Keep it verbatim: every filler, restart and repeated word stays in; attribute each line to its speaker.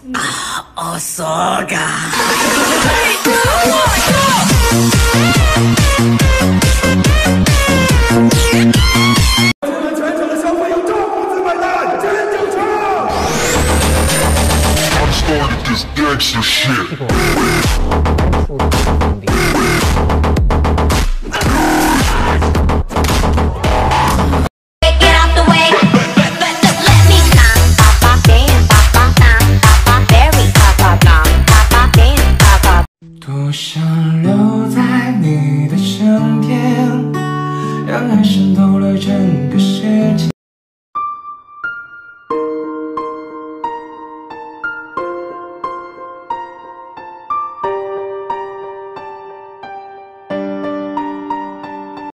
Speaker 1: 哦，so ga。
Speaker 2: 全场的消费由赵公子买单，真正唱。I'm starting this gangster shit。
Speaker 3: 多想留在你的身边，让爱渗透了整个世界。